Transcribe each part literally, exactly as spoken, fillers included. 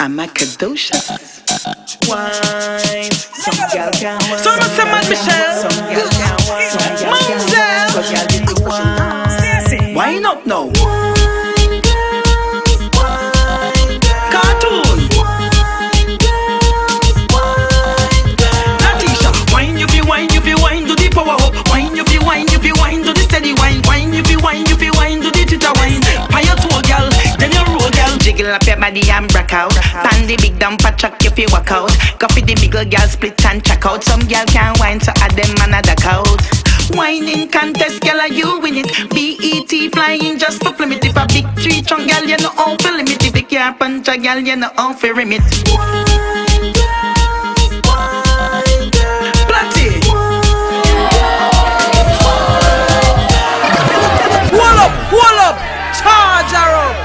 MACKA. Wine, some gal can wine. So much some man Michelle. Some gal can wine. Some gal can wine. But gal did the wine. Wine up now. Wine girls, wine girls. Cartoon. Wine girls, wine girls. Natisha, wine you feel wine you feel wine do the power up. Wine you feel wine you feel wine do the steady wine. Wine you feel wine you feel wine do the tita wine. Paya toe gal, then you roll gal. Jiggle up your body and break out. Pan the big dumper truck if you walk out. Coffee the bigger girl split and check out. Some girl can wine so add them and a duck out. Whining contest, girl, are you win it? B E T flying just for limit. If a big tree trunk, girl, you know how to limit. If you can't punch a girl, you know how to limit. Wine girls, wine girls. Platty. Wall up, wall up, charge her up.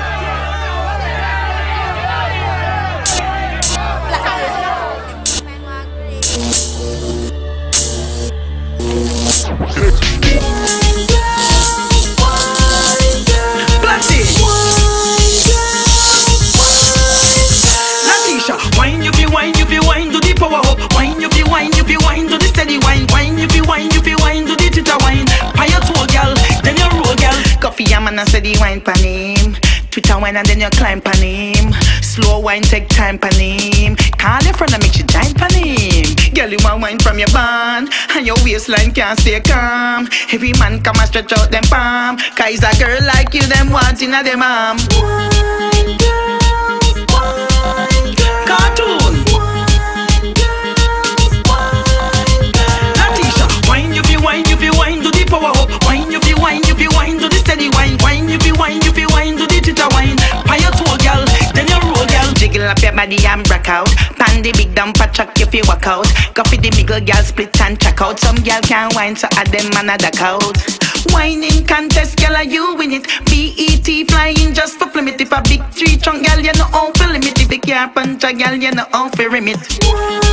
Wine you feel wine you feel wine do the power up. Wine you feel wine you feel wine do the steady wine. Wine you feel wine you feel wine do the tita wine. Paya toe gal, then you roll gal. Coffee a man a steady wine pan him. Twitter wine and then you climb pan him. Slow wine take time pan him. Call your friend and make you giant pan him. Girl you want wine from your band and your waistline can't stay calm. Every man come and stretch out them palm. Cause a girl like you them wanting a them arm. Wine girls, wine girls. Cartoon. Wine girls, wine girls. Natisha, wine you feel wine you feel wine do the power up. Wine you feel wine you feel wine do the steady wine. Wine you feel wine you feel wine do the tita wine. Paya toe gal, then you roll gal. Jiggle up your body and break out. Pan the big dumper truck if you walk out. Coffee the bigger girl split and check out. Some girl can wine so add them and a duck out. Whining contest, girl, are you win it? B E T flying just for limit. If a big tree trunk, girl, you know how to limit. If you can't punch a girl, you know how to limit.